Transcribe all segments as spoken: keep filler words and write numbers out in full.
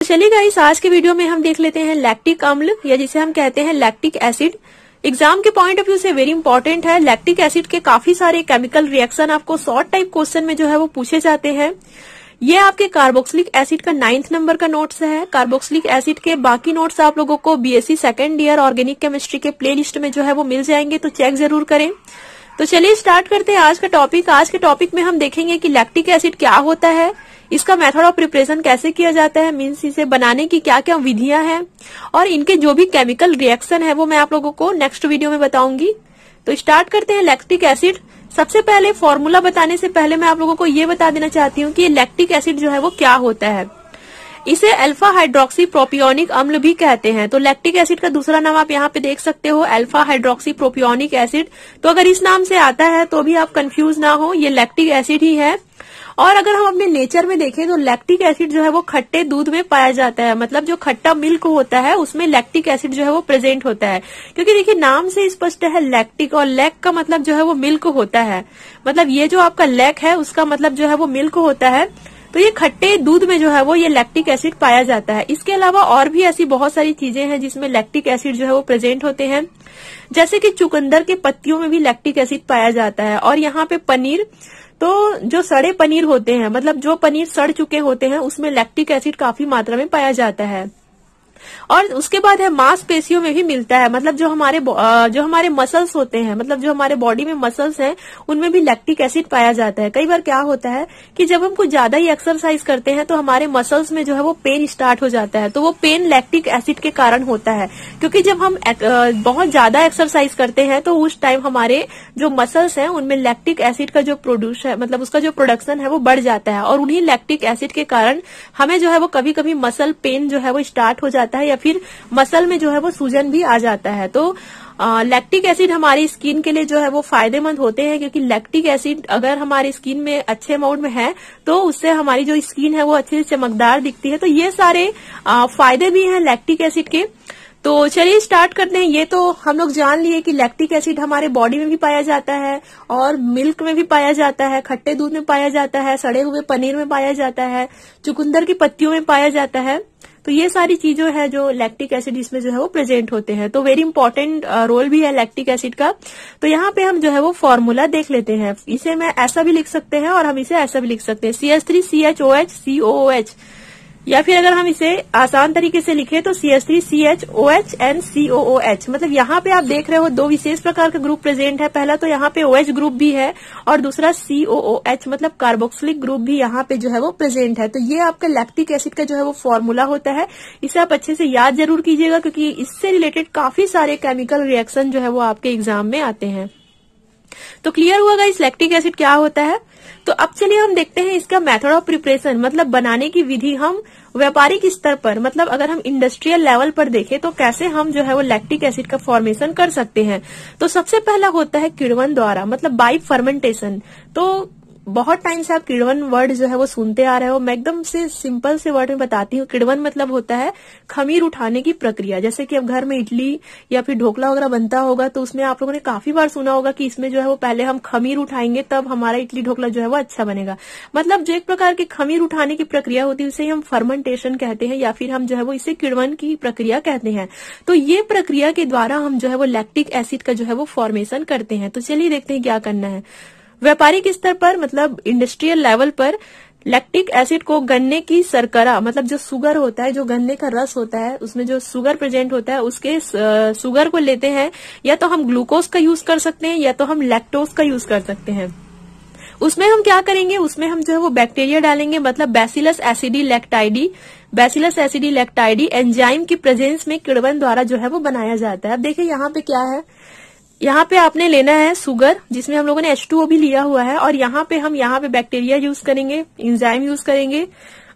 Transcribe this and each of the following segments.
चलिए गाइस, आज के वीडियो में हम देख लेते हैं लैक्टिक अम्ल या जिसे हम कहते हैं लैक्टिक एसिड। एग्जाम के पॉइंट ऑफ व्यू से वेरी इंपॉर्टेंट है। लैक्टिक एसिड के काफी सारे केमिकल रिएक्शन आपको शॉर्ट टाइप क्वेश्चन में जो है वो पूछे जाते हैं। ये आपके कार्बोक्सिलिक एसिड का नाइन्थ नंबर का नोट्स है। कार्बोक्सिलिक एसिड के बाकी नोट्स आप लोगों को BSc second year organic chemistry के प्ले लिस्ट में जो है वो मिल जाएंगे, तो चेक जरूर करें। तो चलिए स्टार्ट करते हैं आज का टॉपिक। आज के टॉपिक में हम देखेंगे कि लैक्टिक एसिड क्या होता है, इसका मेथड ऑफ प्रिपरेशन कैसे किया जाता है, मीन्स इसे बनाने की क्या क्या विधियां हैं, और इनके जो भी केमिकल रिएक्शन है वो मैं आप लोगों को नेक्स्ट वीडियो में बताऊंगी। तो स्टार्ट करते हैं लैक्टिक एसिड। सबसे पहले फॉर्मूला बताने से पहले मैं आप लोगों को ये बता देना चाहती हूँ कि लैक्टिक एसिड जो है वो क्या होता है। इसे अल्फा हाइड्रोक्सी प्रोपियोनिक अम्ल भी कहते हैं। तो लैक्टिक एसिड का दूसरा नाम आप यहाँ पे देख सकते हो, अल्फा हाइड्रोक्सी प्रोपियोनिक एसिड। तो अगर इस नाम से आता है तो भी आप कंफ्यूज ना हो, ये लैक्टिक एसिड ही है। और अगर हम अपने नेचर में देखें तो लैक्टिक एसिड जो है वो खट्टे दूध में पाया जाता है। मतलब जो खट्टा मिल्क होता है उसमें लैक्टिक एसिड जो है वो प्रेजेंट होता है। क्योंकि देखिए नाम से स्पष्ट है लैक्टिक, और लैक का मतलब जो है वो मिल्क होता है। मतलब ये जो आपका लैक है उसका मतलब जो है वो मिल्क होता है। तो ये खट्टे दूध में जो है वो ये लैक्टिक एसिड पाया जाता है। इसके अलावा और भी ऐसी बहुत सारी चीजें हैं जिसमें लैक्टिक एसिड जो है वो प्रेजेंट होते हैं, जैसे कि चुकंदर के पत्तियों में भी लैक्टिक एसिड पाया जाता है। और यहाँ पे पनीर, तो जो सड़े पनीर होते हैं, मतलब जो पनीर सड़ चुके होते हैं, उसमें लैक्टिक एसिड काफी मात्रा में पाया जाता है। और उसके बाद है मांसपेशियों में भी मिलता है। मतलब जो हमारे जो हमारे मसल्स होते हैं, मतलब जो हमारे बॉडी में मसल्स हैं, उनमें भी लैक्टिक एसिड पाया जाता है। कई बार क्या होता है कि जब हम कुछ ज्यादा ही एक्सरसाइज करते हैं तो हमारे मसल्स में जो है वो पेन स्टार्ट हो जाता है। तो वो पेन लैक्टिक एसिड के कारण होता है। क्योंकि जब हम बहुत ज्यादा एक्सरसाइज करते हैं तो उस टाइम हमारे जो मसल्स हैं उनमें लैक्टिक एसिड का जो प्रोड्यूस है, मतलब उसका जो प्रोडक्शन है वो बढ़ जाता है। और उन्हीं लैक्टिक एसिड के कारण हमें जो है वो कभी कभी मसल पेन जो है वो स्टार्ट हो जाता है, या फिर मसल में जो है वो सूजन भी आ जाता है। तो लैक्टिक एसिड हमारी स्किन के लिए जो है वो फायदेमंद होते हैं, क्योंकि लैक्टिक एसिड अगर हमारी स्किन में अच्छे अमाउंट में है तो उससे हमारी जो स्किन है वो अच्छे से चमकदार दिखती है। तो ये सारे आ, फायदे भी हैं लैक्टिक एसिड के। तो चलिए स्टार्ट करते हैं। ये तो हम लोग जान लिए कि लैक्टिक एसिड हमारे बॉडी में भी पाया जाता है, और मिल्क में भी पाया जाता है, खट्टे दूध में पाया जाता है, सड़े हुए पनीर में पाया जाता है, चुकंदर की पत्तियों में पाया जाता है। तो ये सारी चीजें है जो लैक्टिक एसिड इसमें जो है वो प्रेजेंट होते हैं। तो वेरी इंपॉर्टेंट रोल भी है लैक्टिक एसिड का। तो यहाँ पे हम जो है वो फॉर्मूला देख लेते हैं। इसे मैं ऐसा भी लिख सकते हैं और हम इसे ऐसा भी लिख सकते हैं, C H three C H O H C O O H. या फिर अगर हम इसे आसान तरीके से लिखे तो C H three C H O H and C O O H. मतलब यहाँ पे आप देख रहे हो दो विशेष प्रकार का ग्रुप प्रेजेंट है। पहला तो यहाँ पे OH ग्रुप भी है, और दूसरा सी ओ ओ एच मतलब कार्बोक्सिलिक ग्रुप भी यहाँ पे जो है वो प्रेजेंट है। तो ये आपका लैक्टिक एसिड का जो है वो फॉर्मूला होता है। इसे आप अच्छे से याद जरूर कीजिएगा, क्योंकि इससे रिलेटेड काफी सारे केमिकल रिएक्शन जो है वो आपके एग्जाम में आते हैं। तो क्लियर हुआ गाइस लैक्टिक एसिड क्या होता है। तो अब चलिए हम देखते हैं इसका मेथड ऑफ प्रिपरेशन, मतलब बनाने की विधि। हम व्यापारिक स्तर पर, मतलब अगर हम इंडस्ट्रियल लेवल पर देखें तो कैसे हम जो है वो लैक्टिक एसिड का फॉर्मेशन कर सकते हैं। तो सबसे पहला होता है किण्वन द्वारा, मतलब बाई फर्मेंटेशन। तो बहुत टाइम से आप किण्वन वर्ड जो है वो सुनते आ रहे हो। मैं एकदम से सिंपल से वर्ड में बताती हूँ। किण्वन मतलब होता है खमीर उठाने की प्रक्रिया। जैसे कि अब घर में इडली या फिर ढोकला वगैरह बनता होगा तो उसमें आप लोगों ने काफी बार सुना होगा कि इसमें जो है वो पहले हम खमीर उठाएंगे तब हमारा इडली ढोकला जो है वो अच्छा बनेगा। मतलब जो एक प्रकार की खमीर उठाने की प्रक्रिया होती है उसे हम फर्मेंटेशन कहते हैं, या फिर हम जो है वो इसे किण्वन की प्रक्रिया कहते हैं। तो ये प्रक्रिया के द्वारा हम जो है वो लैक्टिक एसिड का जो है वो फॉर्मेशन करते हैं। तो चलिए देखते हैं क्या करना है। व्यापारिक स्तर पर, मतलब इंडस्ट्रियल लेवल पर, लैक्टिक एसिड को गन्ने की शर्करा, मतलब जो शुगर होता है, जो गन्ने का रस होता है उसमें जो शुगर प्रेजेंट होता है, उसके शुगर को लेते हैं। या तो हम ग्लूकोज का यूज कर सकते हैं या तो हम लैक्टोज का यूज कर सकते हैं। उसमें हम क्या करेंगे, उसमें हम जो है वो बैक्टीरिया डालेंगे, मतलब bacillus acidi lactici. Bacillus acidi lactici enzyme की प्रेजेंस में किण्वन द्वारा जो है वो बनाया जाता है। अब देखिए यहाँ पे क्या है, यहाँ पे आपने लेना है शुगर, जिसमें हम लोगों ने एच टू ओ भी लिया हुआ है, और यहाँ पे हम यहाँ पे बैक्टीरिया यूज करेंगे, एंजाइम यूज करेंगे,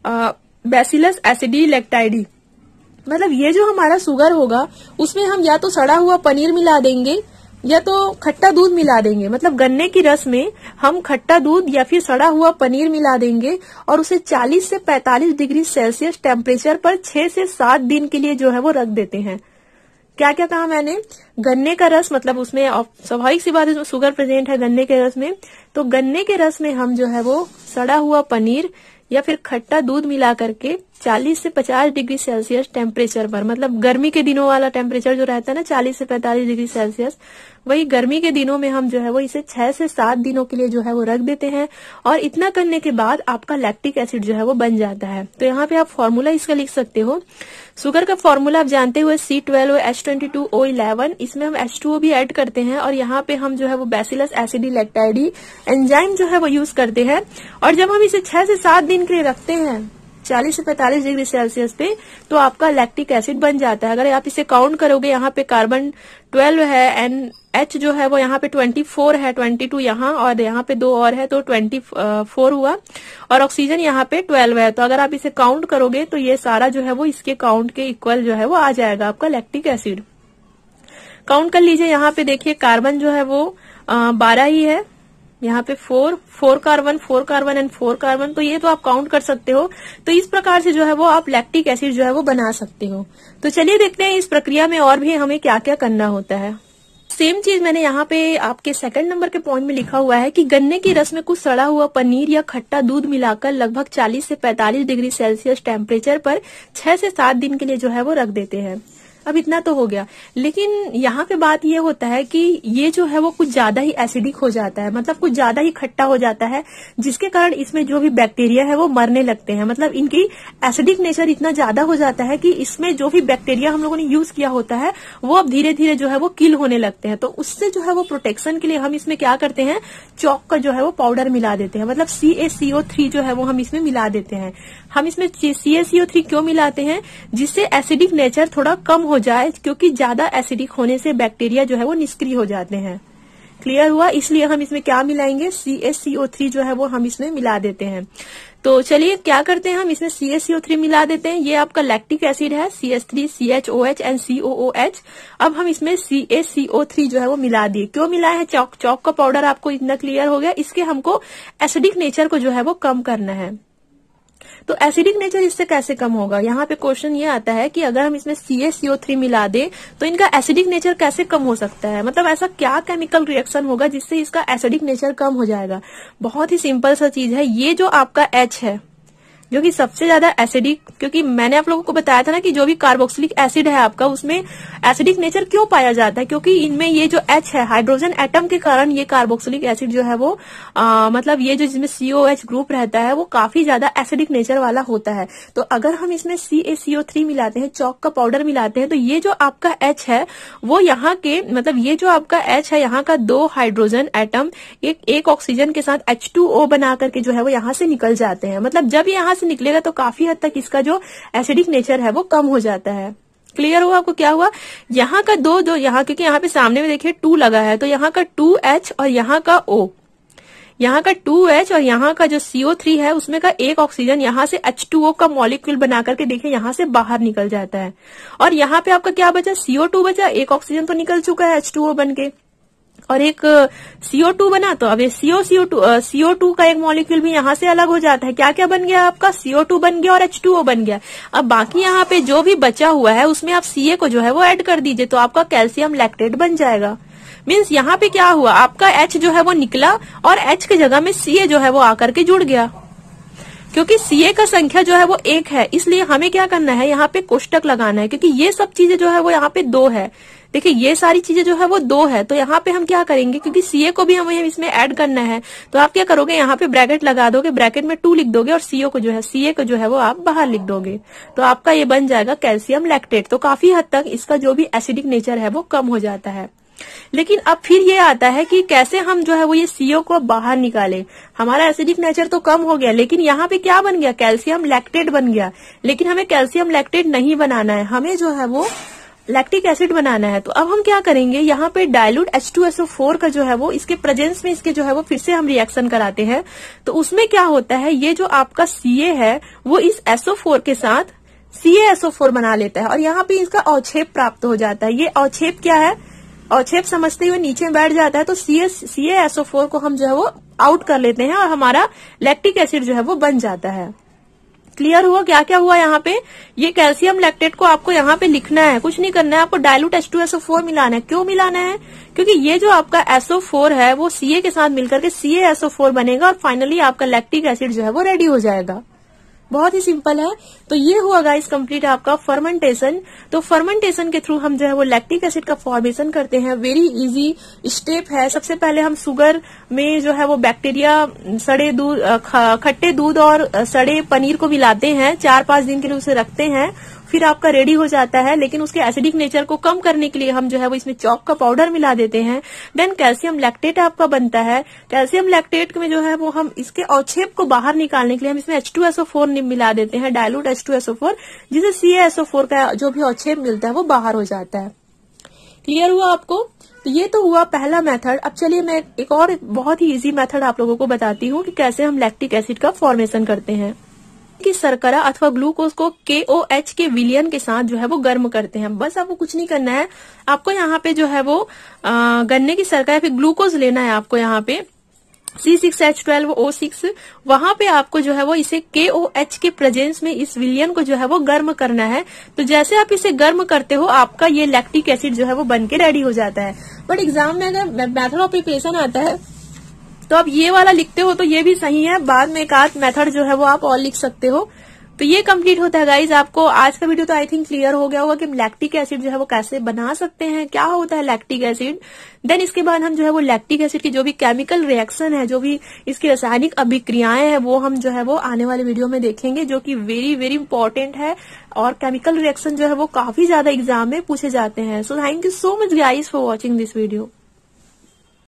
बैसिलस एसिडी लैक्टाइडी। मतलब ये जो हमारा शुगर होगा उसमें हम या तो सड़ा हुआ पनीर मिला देंगे या तो खट्टा दूध मिला देंगे। मतलब गन्ने की रस में हम खट्टा दूध या फिर सड़ा हुआ पनीर मिला देंगे, और उसे चालीस से पैंतालीस डिग्री सेल्सियस टेम्परेचर पर छह से सात दिन के लिए जो है वो रख देते हैं। क्या क्या कहा मैंने, गन्ने का रस, मतलब उसमें स्वाभाविक सी बात है शुगर प्रेजेंट है गन्ने के रस में, तो गन्ने के रस में हम जो है वो सड़ा हुआ पनीर या फिर खट्टा दूध मिला करके चालीस से पचास डिग्री सेल्सियस टेम्परेचर पर, मतलब गर्मी के दिनों वाला टेम्परेचर जो रहता है ना चालीस से पैंतालीस डिग्री सेल्सियस, वही गर्मी के दिनों में हम जो है वो इसे छह से सात दिनों के लिए जो है वो रख देते हैं और इतना करने के बाद आपका लैक्टिक एसिड जो है वो बन जाता है। तो यहाँ पे आप फॉर्मूला इसका लिख सकते हो। शुगर का फॉर्मूला आप जानते हुए C twelve H twenty two O eleven, इसमें हम एच टू ओ भी ऐड करते हैं और यहाँ पे हम जो है वो बैसिलस एसिडी लैक्टाइडी एंजाइम जो है वो यूज करते हैं। और जब हम इसे छह से सात दिन के लिए रखते हैं चालीस से पैंतालीस डिग्री सेल्सियस पे, तो आपका लैक्टिक एसिड बन जाता है। अगर आप इसे काउंट करोगे, यहाँ पे कार्बन ट्वेल्व है एंड एच जो है वो यहाँ पे ट्वेंटी फोर है, ट्वेंटी टू यहाँ और यहाँ पे दो और है तो ट्वेंटी फोर हुआ और ऑक्सीजन यहाँ पे ट्वेल्व है। तो अगर आप इसे काउंट करोगे तो ये सारा जो है वो इसके काउंट के इक्वल जो है वो आ जाएगा आपका लैक्टिक एसिड। काउंट कर लीजिए, यहाँ पे देखिए कार्बन जो है वो बारह ही है, यहाँ पे four four carbon four carbon and four carbon, तो ये तो आप काउंट कर सकते हो। तो इस प्रकार से जो है वो आप लैक्टिक एसिड जो है वो बना सकते हो। तो चलिए देखते हैं इस प्रक्रिया में और भी हमें क्या क्या करना होता है। सेम चीज मैंने यहाँ पे आपके सेकंड नंबर के पॉइंट में लिखा हुआ है कि गन्ने की रस में कुछ सड़ा हुआ पनीर या खट्टा दूध मिलाकर लगभग चालीस से पैंतालीस डिग्री सेल्सियस टेम्परेचर पर छह से सात दिन के लिए जो है वो रख देते हैं। अब इतना तो हो गया, लेकिन यहाँ पे बात ये होता है कि ये जो है वो कुछ ज्यादा ही एसिडिक हो जाता है, मतलब कुछ ज्यादा ही खट्टा हो जाता है, जिसके कारण इसमें जो भी बैक्टीरिया है वो मरने लगते हैं। मतलब इनकी एसिडिक नेचर इतना ज्यादा हो जाता है कि इसमें जो भी बैक्टीरिया हम लोगों ने यूज किया होता है वो अब धीरे धीरे जो है वो किल होने लगते हैं। तो उससे जो है वो प्रोटेक्शन के लिए हम इसमें क्या करते हैं, चौक का जो है वो पाउडर मिला देते हैं, मतलब सी ए सी ओ थ्री जो है वो हम इसमें मिला देते हैं। हम इसमें सी ए सी ओ थ्री क्यों मिलाते हैं, जिससे एसिडिक नेचर थोड़ा कम हो जाए, क्योंकि ज्यादा एसिडिक होने से बैक्टीरिया जो है वो निष्क्रिय हो जाते हैं। क्लियर हुआ? इसलिए हम इसमें क्या मिलाएंगे, सी ए सी ओ थ्री जो है वो हम इसमें मिला देते हैं। तो चलिए क्या करते हैं, हम इसमें सी ए सी ओ थ्री मिला देते हैं। ये आपका लैक्टिक एसिड है, C H three C H O H and C O O H. अब हम इसमें सी ए सी ओ थ्री जो है वो मिला दिए। क्यों मिलाए हैं, चौक चौक का पाउडर आपको इतना क्लियर हो गया। इसके हमको एसिडिक नेचर को जो है वो कम करना है। तो एसिडिक नेचर इससे कैसे कम होगा, यहाँ पे क्वेश्चन ये आता है कि अगर हम इसमें सी ए सी ओ थ्री मिला दे तो इनका एसिडिक नेचर कैसे कम हो सकता है, मतलब ऐसा क्या केमिकल रिएक्शन होगा जिससे इसका एसिडिक नेचर कम हो जाएगा। बहुत ही सिंपल सा चीज है, ये जो आपका एच है जो कि सबसे ज्यादा एसिडिक, क्योंकि मैंने आप लोगों को बताया था ना कि जो भी कार्बोक्सिलिक एसिड है आपका उसमें एसिडिक नेचर क्यों पाया जाता है, क्योंकि इनमें ये जो H है हाइड्रोजन एटम के कारण ये कार्बोक्सिलिक एसिड जो है वो आ, मतलब ये जो जिसमें सी ओ एच ग्रुप रहता है वो काफी ज्यादा एसिडिक नेचर वाला होता है। तो अगर हम इसमें सी ए सी ओ थ्री मिलाते हैं, चौक का पाउडर मिलाते हैं, तो ये जो आपका H है वो यहाँ के मतलब ये जो आपका H है यहाँ का दो हाइड्रोजन एटम एक एक ऑक्सीजन के साथ एच टू ओ बना करके जो है वो यहाँ से निकल जाते हैं। मतलब जब यहाँ से निकलेगा तो काफी हद तक इसका जो एसिडिक नेचर है वो कम हो जाता है। क्लियर हुआ आपको? क्या हुआ, यहाँ का दो दो यहाँ, क्योंकि यहाँ पे सामने में देखिए टू लगा है, तो यहाँ का टू एच और यहाँ का O, यहाँ का टू एच और यहाँ का जो सी ओ थ्री है उसमें का एक ऑक्सीजन यहाँ से एच टू ओ का मॉलिक्यूल बना करके देखिए यहाँ से बाहर निकल जाता है। और यहाँ पे आपका क्या बचा, सी ओ टू बचा, एक ऑक्सीजन तो निकल चुका है एच टू ओ बन के और एक सी ओ टू बना, तो अब ये सी ओ सी ओ टू सी ओ टू का एक मॉलिक्यूल भी यहाँ से अलग हो जाता है। क्या क्या बन गया आपका, सी ओ टू बन गया और एच टू ओ बन गया। अब बाकी यहाँ पे जो भी बचा हुआ है उसमें आप सी ए को जो है वो ऐड कर दीजिए, तो आपका कैल्शियम लैक्टेट बन जाएगा। मीन्स यहाँ पे क्या हुआ, आपका H जो है वो निकला और H की जगह में सी ए जो है वो आकर के जुड़ गया। क्योंकि सी ए का संख्या जो है वो एक है, इसलिए हमें क्या करना है, यहाँ पे कोष्टक लगाना है, क्योंकि ये सब चीजें जो है वो यहाँ पे दो है। देखिए ये सारी चीजें जो है वो दो है, तो यहाँ पे हम क्या करेंगे, क्योंकि सीए को भी हमें इसमें ऐड करना है, तो आप क्या करोगे, यहाँ पे ब्रैकेट लगा दोगे, ब्रैकेट में टू लिख दोगे और सीओ को जो है सीए को जो है वो आप बाहर लिख दोगे, तो आपका ये बन जाएगा कैल्शियम लैक्टेट। तो काफी हद तक इसका जो भी एसिडिक नेचर है वो कम हो जाता है। लेकिन अब फिर ये आता है कि कैसे हम जो है वो ये सीओ को बाहर निकालें। हमारा एसिडिक नेचर तो कम हो गया, लेकिन यहाँ पे क्या बन गया, कैल्शियम लैक्टेट बन गया। लेकिन हमें कैल्शियम लैक्टेट नहीं बनाना है, हमें जो है वो लैक्टिक एसिड बनाना है। तो अब हम क्या करेंगे, यहाँ पे dilute H two S O four का जो है वो इसके प्रेजेंस में इसके जो है वो फिर से हम रिएक्शन कराते हैं। तो उसमें क्या होता है, ये जो आपका सीए है वो इस एस ओ फोर के साथ सी ए एस ओ फोर बना लेता है और यहाँ पे इसका अवक्षेप प्राप्त हो जाता है। ये अवक्षेप क्या है, अवक्षेप समझते हुए नीचे में बैठ जाता है, तो सी ए एस ओ फोर को हम जो है वो आउट कर लेते हैं और हमारा लैक्टिक एसिड जो है वो बन जाता है। क्लियर हुआ क्या क्या हुआ यहाँ पे, ये कैल्शियम लैक्टेट को आपको यहाँ पे लिखना है, कुछ नहीं करना है, आपको dilute H two S O four मिलाना है। क्यों मिलाना है, क्योंकि ये जो आपका एस ओ फोर है वो सीए के साथ मिलकर के सी ए एस ओ फोर बनेगा और फाइनली आपका लैक्टिक एसिड जो है वो रेडी हो जाएगा। बहुत ही सिंपल है। तो ये हुआ गाइस कंप्लीट आपका फर्मेंटेशन। तो फर्मेंटेशन के थ्रू हम जो है वो लैक्टिक एसिड का फॉर्मेशन करते हैं। वेरी इजी स्टेप है। सबसे पहले हम शुगर में जो है वो बैक्टीरिया सड़े दूध, खट्टे दूध और सड़े पनीर को मिलाते हैं, चार पांच दिन के लिए उसे रखते हैं, फिर आपका रेडी हो जाता है। लेकिन उसके एसिडिक नेचर को कम करने के लिए हम जो है वो इसमें चॉक का पाउडर मिला देते हैं। देन कैल्शियम लैक्टेट आपका बनता है। कैल्शियम लैक्टेट में जो है वो हम इसके अवक्षेप को बाहर निकालने के लिए हम इसमें H two S O four मिला देते हैं, dilute H two S O four, जिससे C A S O four का जो भी अवक्षेप मिलता है वो बाहर हो जाता है। क्लियर हुआ आपको? तो ये तो हुआ पहला मेथड। अब चलिए मैं एक और बहुत ही इजी मेथड आप लोगों को बताती हूँ कि कैसे हम लैक्टिक एसिड का फॉर्मेशन करते हैं। कि शर्करा अथवा ग्लूकोज को के ओ एच के विलियन के साथ जो है वो गर्म करते हैं। बस आपको कुछ नहीं करना है, आपको यहाँ पे जो है वो आ, गन्ने की शर्करा या फिर ग्लूकोज लेना है। आपको यहाँ पे C six H twelve O six, वहां पे आपको जो है वो इसे के ओ एच के प्रेजेंस में इस विलियन को जो है वो गर्म करना है। तो जैसे आप इसे गर्म करते हो आपका ये लैक्टिक एसिड जो है वो बन के रेडी हो जाता है। बट एग्जाम में अगर मेथड ऑफ प्रिपरेशन आता है तो आप ये वाला लिखते हो तो ये भी सही है, बाद में एक आध मेथड जो है वो आप और लिख सकते हो। तो ये कंप्लीट होता है गाइज। आपको आज का वीडियो तो आई थिंक क्लियर हो गया होगा कि लैक्टिक एसिड जो है वो कैसे बना सकते हैं, क्या होता है लैक्टिक एसिड। देन इसके बाद हम जो है वो लैक्टिक एसिड की जो भी केमिकल रिएक्शन है, जो भी इसकी रासायनिक अभिक्रियाएं हैं, वो हम जो है वो आने वाले वीडियो में देखेंगे, जो कि वेरी वेरी इंपॉर्टेंट है। और केमिकल रिएक्शन जो है वो काफी ज्यादा एग्जाम में पूछे जाते हैं। So thank you so much guys for watching this video.